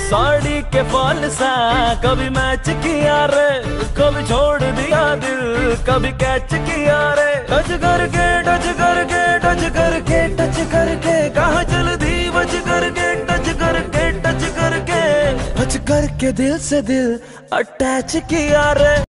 साड़ी के फॉल सा कभी मैच किया रे, कभी छोड़ दिया दिल, कभी कैच किया रे। टच करके टच करके टच करके टच करके कहाँ चल दी बच करके टच करके टच करके टच करके दिल से दिल अटैच किया रे।